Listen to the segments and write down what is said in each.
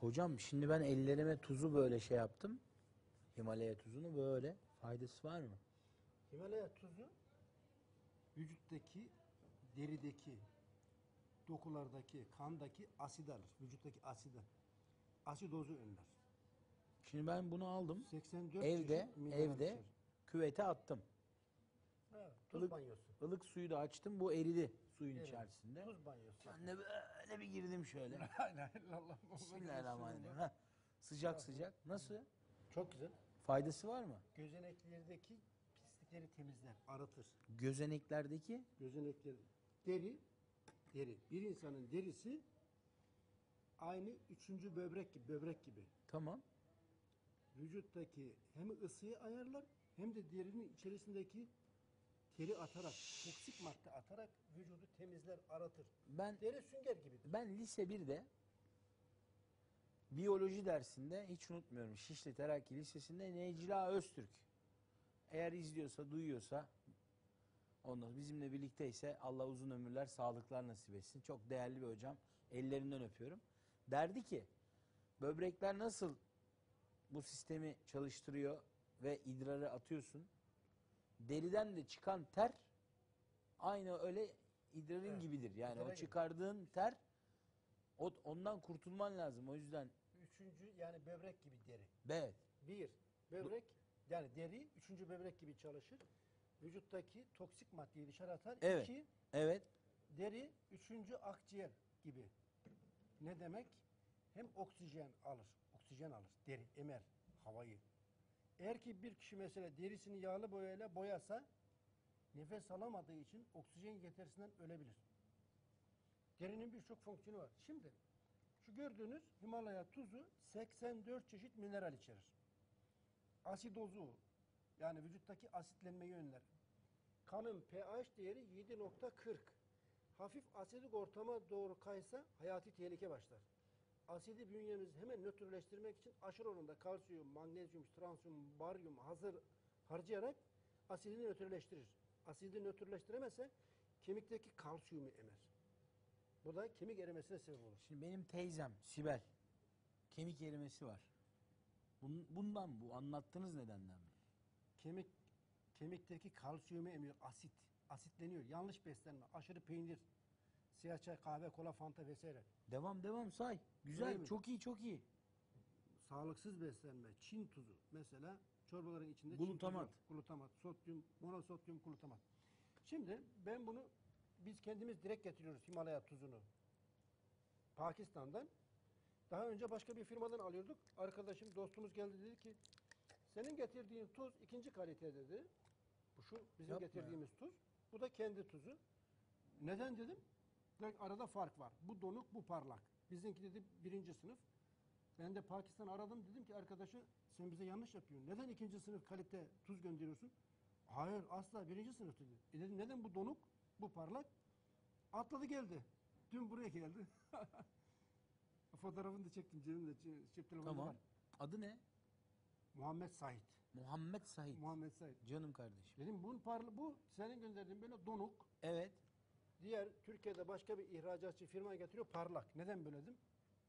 Hocam şimdi ben ellerime tuzu böyle şey yaptım. Himalaya tuzunu böyle. Faydası var mı? Himalaya tuzu vücuttaki, derideki, dokulardaki, kandaki asit alır. Vücuttaki asidi. Asidozu önler. Şimdi ben bunu aldım. 84 Evde çeşit mineral içerir. küvete attım. Evet, tuz banyosu. Ilık suyu da açtım. Bu eridi suyun Evet, içerisinde. tuz banyosu. Ben de böyle bir girdim şöyle. La ilahe illallah. Bismillahirrahmanirrahim. Heh, sıcak sıcak. Nasıl? Çok güzel. Faydası var mı? Gözeneklerdeki pislikleri temizler, arıtır. Gözeneklerdeki Gözenekler, deri. Bir insanın derisi aynı üçüncü böbrek gibi. tamam. Vücuttaki hem ısıyı ayarlar hem de derinin içerisindeki teri atarak, toksik madde atarak vücudu temizler, aratır. Ben Deri sünger gibidir. Ben lise 1'de biyoloji dersinde hiç unutmuyorum. Şişli Terakki Lisesi'nde Necla Öztürk. Eğer izliyorsa, duyuyorsa ondan bizimle birlikteyse Allah uzun ömürler, sağlıklar nasip etsin. Çok değerli bir hocam. Ellerinden öpüyorum. Derdi ki böbrekler nasıl bu sistemi çalıştırıyor ve idrarı atıyorsun. Deriden de çıkan ter aynı öyle idrarın Evet, gibidir. Yani idrar o çıkardığın ter ondan kurtulman lazım. O yüzden Üçüncü yani böbrek gibi deri. evet. Bir, böbrek yani deri üçüncü böbrek gibi çalışır. Vücuttaki toksik maddeyi dışarı atar. Evet. İki, Evet. deri üçüncü akciğer gibi. Ne demek? Hem oksijen alır deri, emer havayı. Eğer ki bir kişi mesela derisini yağlı boyayla boyasa nefes alamadığı için oksijen yetersinden ölebilir. Derinin birçok fonksiyonu var. Şimdi şu gördüğünüz Himalaya tuzu 84 çeşit mineral içerir. Asidozu yani vücuttaki asitlenmeyi önler. Kanın pH değeri 7.40. Hafif asidik ortama doğru kaysa hayati tehlike başlar. Asidi bünyemizi hemen nötrleştirmek için aşırı oranda kalsiyum, magnezyum, transiyum, baryum harcayarak asidini nötrleştirir. Asidi nötrleştiremezse kemikteki kalsiyumu emer. Bu da kemik erimesine sebep olur. Şimdi benim teyzem Sibel kemik erimesi var. Bundan bu anlattığınız nedenden mi? Kemikteki kalsiyumu emiyor, asitleniyor. Yanlış beslenme, aşırı peynir, siyah çay, kahve, kola, fanta vesaire. Devam say. Güzel. Öyle mi? Çok iyi, çok iyi. Sağlıksız beslenme, Çin tuzu mesela çorbaların içinde Glutamat. Çin tuzu, glutamat, sodyum, monosodyum glutamat. Şimdi biz kendimiz direkt getiriyoruz Himalaya tuzunu. Pakistan'dan. Daha önce başka bir firmadan alıyorduk. Arkadaşım, dostumuz geldi dedi ki senin getirdiğin tuz ikinci kalite dedi. Bu şu bizim Yapma getirdiğimiz tuz. Bu da kendi tuzu. Neden dedim? Direkt arada fark var. Bu donuk, bu parlak. Bizimki dedi birinci sınıf. Ben de Pakistan aradım. Dedim ki arkadaşa sen bize yanlış yapıyorsun. Neden ikinci sınıf kalite tuz gönderiyorsun? Hayır asla birinci sınıf dedi. Dedim neden bu donuk, bu parlak? Atladı geldi. Dün buraya geldi. Fotoğrafını da çektim cebimde. Cep telefonunda Tamam. var. Adı ne? Muhammed Said. Muhammed Said. Muhammed Said. Canım kardeşim. Dedim bu senin gönderdiğin böyle donuk. Evet. Diğer Türkiye'de başka bir ihracatçı firma getiriyor parlak. Neden böyle dedim?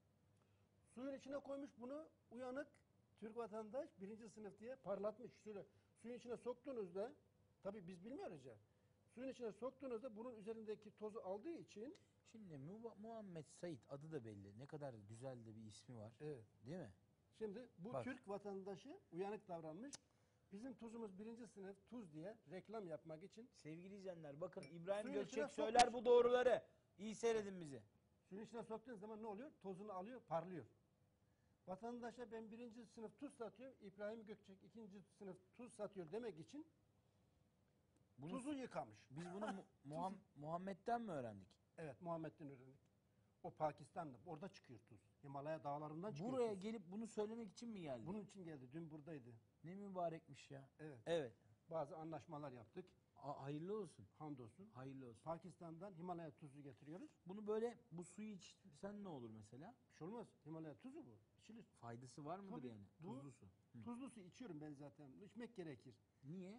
Suyun içine koymuş bunu uyanık Türk vatandaş birinci sınıf diye parlatmış. Şöyle suyun içine soktuğunuzda tabii biz bilmiyoruz ya. Suyun içine soktuğunuzda bunun üzerindeki tozu aldığı için Şimdi Muhammed Said adı da belli. Ne kadar güzel de bir ismi var. evet. Değil mi? Şimdi bu Bak. Türk vatandaşı uyanık davranmış. Bizim tuzumuz birinci sınıf tuz diye reklam yapmak için Sevgili izleyenler bakın İbrahim Suyun içine Gökçek sokmuş. söyler bu doğruları. İyi seyredin bizi. suyun içine soktuğunuz zaman ne oluyor? Tozunu alıyor, parlıyor. Vatandaşa ben birinci sınıf tuz satıyorum, İbrahim Gökçek ikinci sınıf tuz satıyor demek için tuzu yıkamış. Biz bunu Muhammed'den mi öğrendik? Evet, Muhammed'den öğrendik. O Pakistan'da. Orada çıkıyor tuz. Himalaya dağlarından çıkıyor Buraya tuz. gelip bunu söylemek için mi geldi? Bunun için geldi. Dün buradaydı. Ne mübarekmiş ya. Evet. Evet. Bazı anlaşmalar yaptık. Hayırlı olsun. Hamdolsun. Hayırlı olsun. Pakistan'dan Himalaya tuzu getiriyoruz. Bunu böyle bu suyu içsen ne olur mesela? Bir şey olmaz. Himalaya tuzu bu. İçilir. Faydası var mıdır Tabii, yani? bu Tuzlu su. Hı. Tuzlu su içiyorum ben zaten. İçmek gerekir. Niye?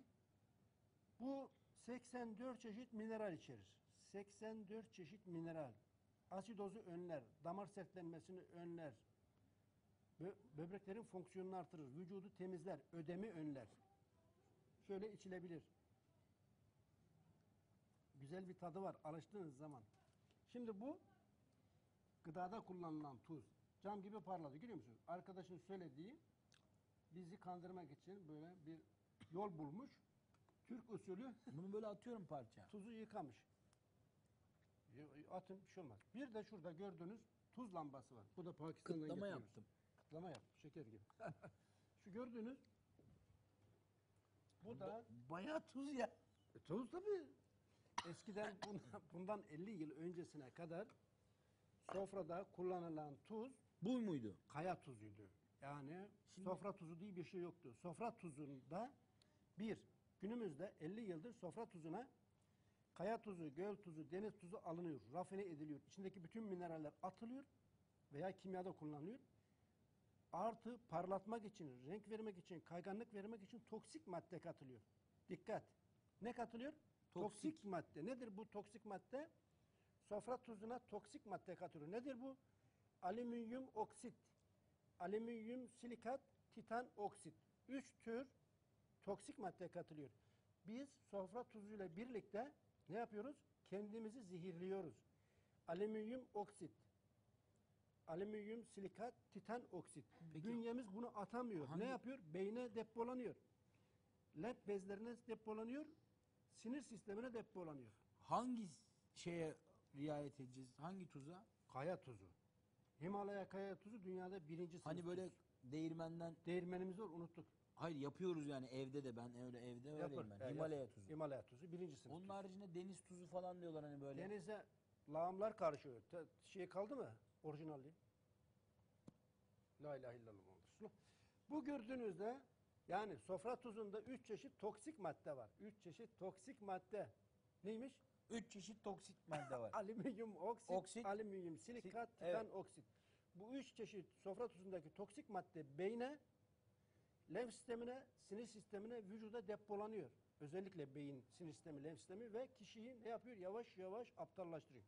Bu 84 çeşit mineral içerir. 84 çeşit mineral. Asidozu önler, damar sertlenmesini önler. Böbreklerin fonksiyonunu artırır. Vücudu temizler. Ödemi önler. Şöyle içilebilir. Güzel bir tadı var alıştığınız zaman. Şimdi bu gıdada kullanılan tuz. Cam gibi parladı. Görüyor musunuz? Arkadaşın söylediği bizi kandırmak için böyle bir yol bulmuş. Türk usulü Bunu böyle atıyorum parça. tuzu yıkamış. Atın bir şey olmaz. Bir de şurada gördüğünüz tuz lambası var. Bu da Pakistan'dan Kıtlama getiriyoruz. yaptım. Kıtlama yaptım. Şeker gibi. Şu gördüğünüz bu da Bayağı tuz ya. tuz tabii. Eskiden bundan 50 yıl öncesine kadar sofrada kullanılan tuz Bu muydu? kaya tuzuydu. Yani Şimdi- sofra tuzu diye bir şey yoktu. Sofra tuzunda günümüzde 50 yıldır sofra tuzuna kaya tuzu, göl tuzu, deniz tuzu alınıyor, rafine ediliyor. İçindeki bütün mineraller atılıyor veya kimyada kullanılıyor. Artı parlatmak için, renk vermek için, kayganlık vermek için toksik madde katılıyor. Dikkat! Ne katılıyor? Toksik madde. Nedir bu toksik madde? Sofra tuzuna toksik madde katılıyor. Nedir bu? Alüminyum oksit, alüminyum silikat, titan oksit. 3 tür toksik madde katılıyor. Biz sofra tuzuyla birlikte ne yapıyoruz? Kendimizi zehirliyoruz. Alüminyum oksit, alüminyum silikat, titan oksit. Peki- Bünyemiz bunu atamıyor. Hangi- Ne yapıyor? Beyne depolanıyor. Lenf bezlerine depolanıyor. Sinir sistemine depolanıyor. Hangi şeye riayet edeceğiz? Hangi tuza? Kaya tuzu. Himalaya kaya tuzu dünyada birinci sınıf Hani böyle tuz. değirmenden, Değirmenimiz var, unuttuk. hayır yapıyoruz yani evde de, ben öyle evde öyleyim Yapar. ben. Himalaya tuzu. Himalaya tuzu birinci sınıf Onun tuz. haricinde deniz tuzu falan diyorlar hani böyle. Denize lağımlar karışıyor. Şey kaldı mı? Orijinali. La ilahe illallah Muhammed Resulullah. Bu gördüğünüzde yani sofra tuzunda 3 çeşit toksik madde var. 3 çeşit toksik madde. Neymiş? 3 çeşit toksik madde var. Alüminyum oksit, Oksit, alüminyum silikat, titan evet. oksit. Bu 3 çeşit sofra tuzundaki toksik madde beyne, lenf sistemine, sinir sistemine, vücuda depolanıyor. Özellikle beyin, sinir sistemi, lenf sistemi ve kişiyi ne yapıyor? Yavaş yavaş aptallaştırıyor.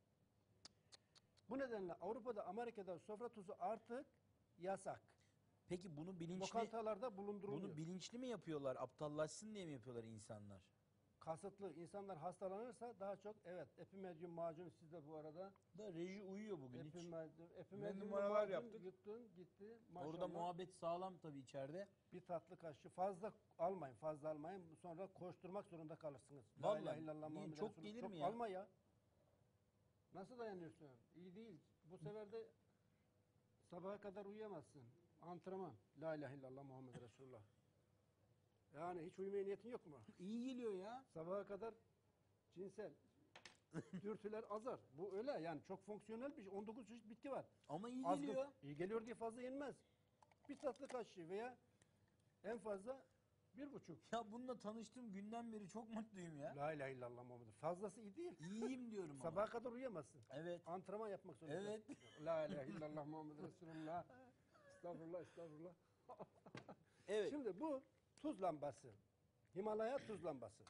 Bu nedenle Avrupa'da, Amerika'da sofra tuzu artık yasak. Peki bunu bilinçli Lokantalarda bulundurulmuyor. bunu bilinçli mi yapıyorlar? Aptallaşsın diye mi yapıyorlar insanlar? Kasıtlı insanlar hastalanırsa daha çok epimedyum macunu sizde bu arada. Da reji uyuyor bugün hiç. Epimedyum numaralar macun yaptık. yuttun gitti. Maşallah. Orada muhabbet sağlam tabii içeride. Bir tatlı kaşığı fazla almayın, fazla almayın. Sonra koşturmak zorunda kalırsınız. Vallahi, La ilahe illallah niye? Muhammed Çok Resulullah. gelir Çok mi ya? alma ya. Nasıl dayanıyorsun? İyi değil. Bu sefer de sabaha kadar uyuyamazsın. Antrenman. La ilahe illallah Muhammed Resulullah. Yani hiç uyumaya niyetin yok mu? İyi geliyor ya. Sabaha kadar cinsel dürtüler azar. Bu öyle yani çok fonksiyonel bir şey. 19 çeşit bitki var. Ama iyi Azgın- geliyor. İyi geliyor diye fazla yenmez. Bir tatlı kaşığı veya en fazla 1,5. Ya bununla tanıştığım günden beri çok mutluyum ya. La ilahe illallah Muhammed. Fazlası iyi değil. İyiyim diyorum ama. Sabaha kadar uyuyamazsın. Evet. Antrenman yapmak zorundasın. Evet. La ilahe illallah Muhammed Resulullah. Estağfurullah, estağfurullah. Evet. Şimdi bu tuz lambası. Himalaya tuz lambası.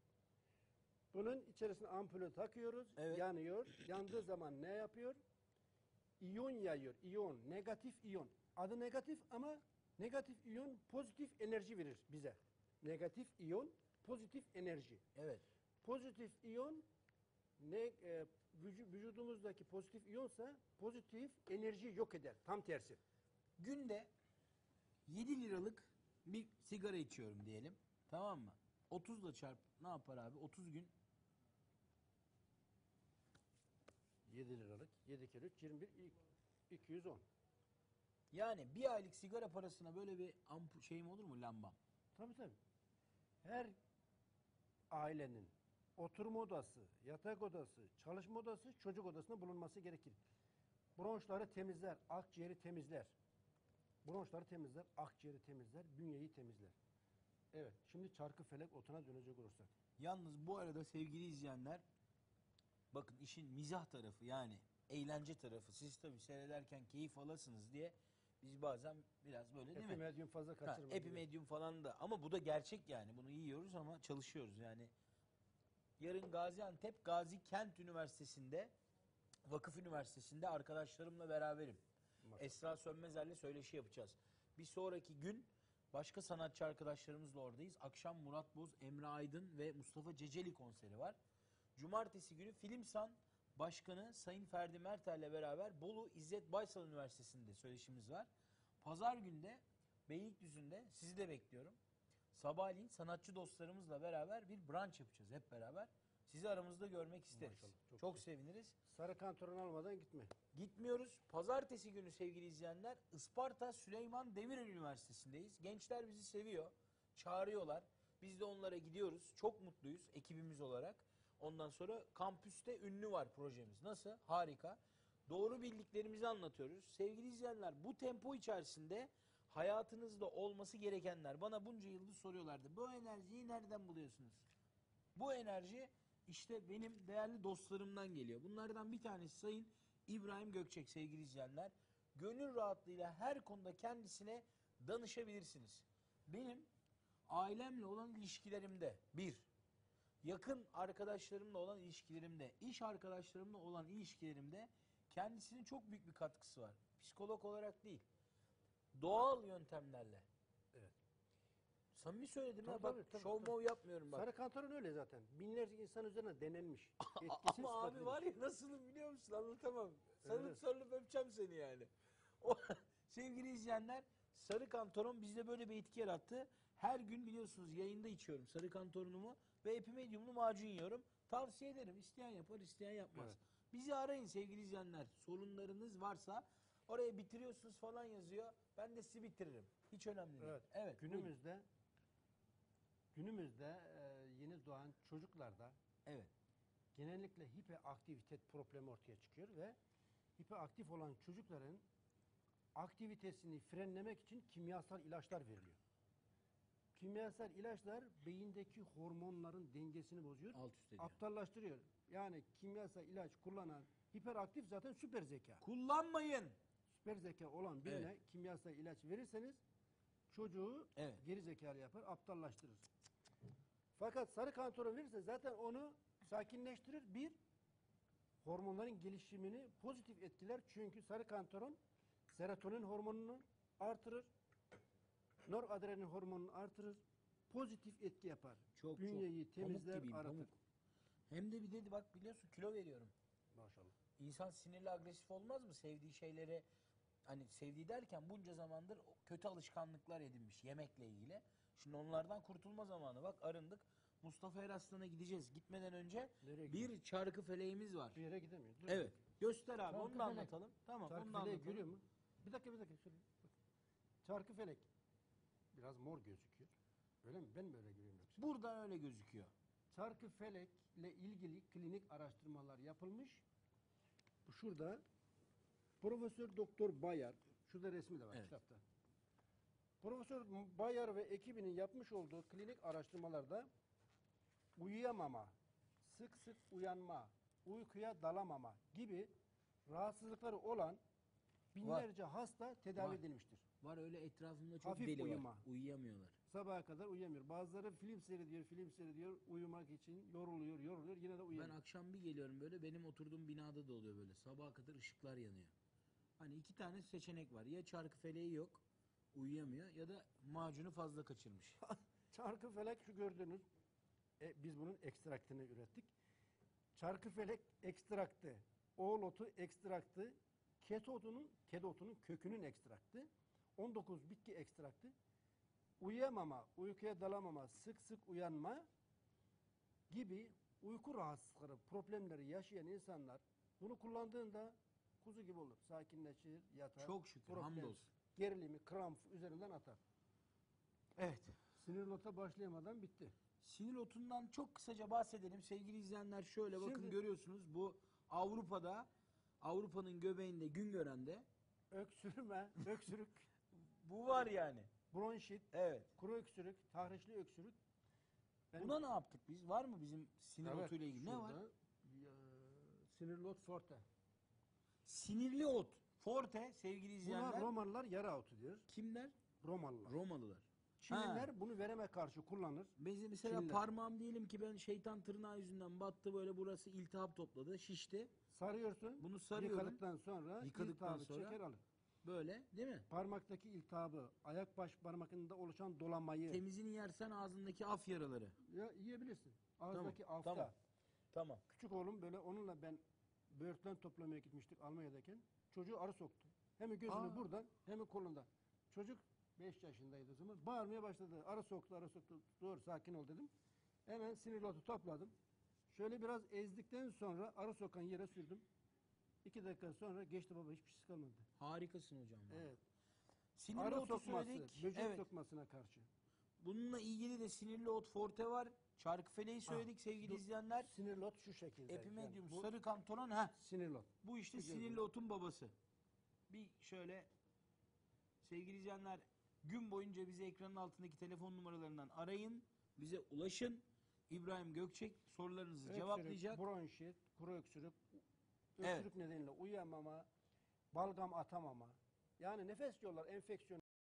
Bunun içerisine ampulü takıyoruz. Evet. Yanıyor. Yandığı zaman ne yapıyor? İyon yayıyor. İyon. Negatif iyon. Adı negatif ama negatif iyon pozitif enerji verir bize. Negatif iyon pozitif enerji. Evet. Pozitif iyon vücudumuzdaki pozitif iyonsa pozitif enerji yok eder. Tam tersi. Günde 7 liralık bir sigara içiyorum diyelim. Tamam mı? 30'la çarp. Ne yapar abi? 30 gün. 7 liralık. 7 kere 3 21 210. Yani bir aylık sigara parasına böyle bir şeyim olur mu, lambam? Tabii tabii. Her ailenin oturma odası, yatak odası, çalışma odası, çocuk odasında bulunması gerekir. Bronşları temizler, akciğeri temizler. Bronşları temizler, akciğeri temizler, bünyeyi temizler. Evet, şimdi Çarkıfelek otuna dönecek olursak. Yalnız bu arada sevgili izleyenler, bakın işin mizah tarafı, yani eğlence tarafı. Siz tabii seyrederken keyif alasınız diye biz bazen biraz böyle, değil mi? Epimedyum fazla Ha, kaçırma. epimedyum falan da, ama bu da gerçek yani. Bunu yiyoruz ama çalışıyoruz yani. Yarın Gaziantep Gazi Kent Üniversitesi'nde, Vakıf Üniversitesi'nde arkadaşlarımla beraberim. Esra Sönmezer'le söyleşi yapacağız. Bir sonraki gün başka sanatçı arkadaşlarımızla oradayız. Akşam Murat Boz, Emre Aydın ve Mustafa Ceceli konseri var. Cumartesi günü Filmsan Başkanı Sayın Ferdi Mertel'le beraber Bolu İzzet Baysal Üniversitesi'nde söyleşimiz var. Pazar günde Beylikdüzü'nde sizi de bekliyorum. Sabahleyin sanatçı dostlarımızla beraber bir brunch yapacağız hep beraber. Sizi aramızda görmek isteriz. Maşallah, Çok güzel. seviniriz. Sarı kantoron almadan gitme. Gitmiyoruz. Pazartesi günü sevgili izleyenler Isparta Süleyman Demirel Üniversitesi'ndeyiz. Gençler bizi seviyor. Çağırıyorlar. Biz de onlara gidiyoruz. Çok mutluyuz ekibimiz olarak. Ondan sonra kampüste ünlü var projemiz. Nasıl? Harika. Doğru bildiklerimizi anlatıyoruz. Sevgili izleyenler bu tempo içerisinde hayatınızda olması gerekenler. Bana bunca yıldır soruyorlardı. Bu enerjiyi nereden buluyorsunuz? Bu enerji işte benim değerli dostlarımdan geliyor. Bunlardan bir tanesi Sayın İbrahim Gökçek sevgili izleyenler. Gönül rahatlığıyla her konuda kendisine danışabilirsiniz. Benim ailemle olan ilişkilerimde yakın arkadaşlarımla olan ilişkilerimde, iş arkadaşlarımla olan ilişkilerimde kendisinin çok büyük bir katkısı var. Psikolog olarak değil, doğal yöntemlerle. Evet. Samimi söyledim Tabii, ya bak tabii, şov tabii. mov yapmıyorum bak. Sarı kantoron öyle zaten. Binlerce insan üzerine denenmiş. Etkisi Ama abi ispat var edilmiş. ya nasılım biliyor musun anlatamam. Öyle. Sarılıp sarılıp öpeceğim seni yani. O, sevgili izleyenler sarı kantoron bizde böyle bir etki yarattı. Her gün biliyorsunuz yayında içiyorum sarı kantorunumu ve epimediumlu macun yiyorum. Tavsiye ederim. İsteyen yapar, isteyen yapmaz. Evet. Bizi arayın sevgili izleyenler. Sorunlarınız varsa oraya bitiriyorsunuz falan yazıyor. Ben de sizi bitiririm. Hiç önemli değil. Evet. buyurun. Günümüzde yeni doğan çocuklarda Evet. genellikle hiperaktivitet problemi ortaya çıkıyor ve hiperaktif olan çocukların aktivitesini frenlemek için kimyasal ilaçlar veriliyor. Kimyasal ilaçlar beyindeki hormonların dengesini bozuyor, Alt üst ediyor. aptallaştırıyor. Yani kimyasal ilaç kullanan hiperaktif zaten süper zeka. Kullanmayın. Süper zeka olan birine Evet. kimyasal ilaç verirseniz çocuğu Evet. geri zekalı yapar, aptallaştırır. Fakat sarı kantoron verirse zaten onu sakinleştirir. Bir, hormonların gelişimini pozitif etkiler. Çünkü sarı kantoron serotonin hormonunu artırır. Noradrenalin hormonunu artırır. Pozitif etki yapar. Çok Bünyeyi çok pamuk temizler, gibiyim, aratır. pamuk. Hem de bir dedi bak biliyorsun kilo veriyorum. Maşallah. İnsan sinirli agresif olmaz mı? Sevdiği şeyleri hani sevdiği derken bunca zamandır kötü alışkanlıklar edinmiş yemekle ilgili. Şimdi onlardan kurtulma zamanı. Bak arındık. Mustafa Eraslan'a gideceğiz. Gitmeden önce Nereye gidiyorsun? bir çarkı feleğimiz var. Bir yere gidemiyor. Dur Evet. bir Göster abi. Çarkı Onu da felek. anlatalım. Tamam. Çarkı Onu da feleği anlatalım. görüyor mu? Bir dakika. Şöyle. Bak. Çarkı felek. Biraz mor gözüküyor. Öyle mi? Ben mi öyle görüyorum yoksa? Buradan öyle gözüküyor. Çarkı felekle ilgili klinik araştırmalar yapılmış. Bu şurada Profesör Doktor Bayar, şurada resmi de var Evet. kitapta. Profesör Bayar ve ekibinin yapmış olduğu klinik araştırmalarda uyuyamama, sık sık uyanma, uykuya dalamama gibi rahatsızlıkları olan binlerce hasta tedavi Var. edilmiştir. Var öyle etrafımda çok Hafif deli uyuma. var. Uyuyamıyorlar. Sabaha kadar uyuyamıyor. Bazıları film seyrediyor, uyumak için yoruluyor, yine de Ben uyuyamıyor. akşam bir geliyorum böyle benim oturduğum binada da oluyor böyle. Sabaha kadar ışıklar yanıyor. Hani iki tane seçenek var. Ya çarkı feleği yok, uyuyamıyor ya da macunu fazla kaçırmış. Çarkıfelek şu gördüğünüz, biz bunun ekstraktını ürettik. Çarkıfelek ekstraktı, oğul otu ekstraktı, ked otunun kökünün ekstraktı, 19 bitki ekstraktı, uyuyamama, uykuya dalamama, sık sık uyanma gibi uyku rahatsızlıkları, problemleri yaşayan insanlar bunu kullandığında kuzu gibi olur. Sakinleşir, yatar. Çok şükür, hamdolsun. Gerilimi, kramp üzerinden atar. Evet. Sinir nota başlayamadan bitti. Sinir otundan çok kısaca bahsedelim. Sevgili izleyenler şöyle bakın Şimdi- görüyorsunuz. Bu Avrupa'da, Avrupa'nın göbeğinde, Güngören'de Öksürme, öksürük, bu var yani. bronşit, Evet. kuru öksürük, tahrişli öksürük. Buna ne yaptık biz? Var mı bizim sinir Evet, otuyla ilgili? Ne var? şurada, sinirli ot forte. Sinirli ot. Forte sevgili Buna izleyenler. Romalılar yara otu diyor. Kimler? Romalılar. Romalılar. Çinliler bunu vereme karşı kullanır. Mesela Çinliler. parmağım diyelim ki ben şeytan tırnağı yüzünden battı böyle burası iltihap topladı şişti. Sarıyorsun. Bunu sarıyorum. Yıkadıktan sonra Yıkadıktan iltihabı sonra- çeker alır. Böyle değil mi? Parmaktaki iltihabı, ayak baş parmakında oluşan dolamayı Temizini yersen ağzındaki af yaraları. yiyebilirsin. Ağızdaki Tamam, afta. tamam. Tamam. Küçük oğlum böyle onunla ben böğürtlen toplamaya gitmiştik Almanya'dayken. Çocuğu arı soktu. Hem gözünü Aa. buradan hem kolundan. Çocuk 5 yaşındaydı o zaman. Bağırmaya başladı. Arı soktu, arı soktu. Dur sakin ol dedim. Hemen sinirli otu topladım. Şöyle biraz ezdikten sonra arı sokan yere sürdüm. 2 dakika sonra geçti baba, hiçbir şey kalmadı. Harikasın hocam. Evet. Sinirli Arı otu sokması, söyledik. böcek Evet. sokmasına karşı. Bununla ilgili de sinirli ot forte var. Çarkıfele'yi söyledik sevgili izleyenler. Sinirli ot şu şekilde. Epimedium, Yani bu sarı kantoron. Ha. sinirli ot. Bu işte Bu sinirli gözü. otun babası. Bir şöyle sevgili izleyenler, gün boyunca bizi ekranın altındaki telefon numaralarından arayın. Bize ulaşın. İbrahim Gökçek sorularınızı Öksürük, cevaplayacak. bronşit, kuru öksürük, Evet. öksürük nedeniyle uyuyamama, balgam atamama. Yani nefes yolları enfeksiyonu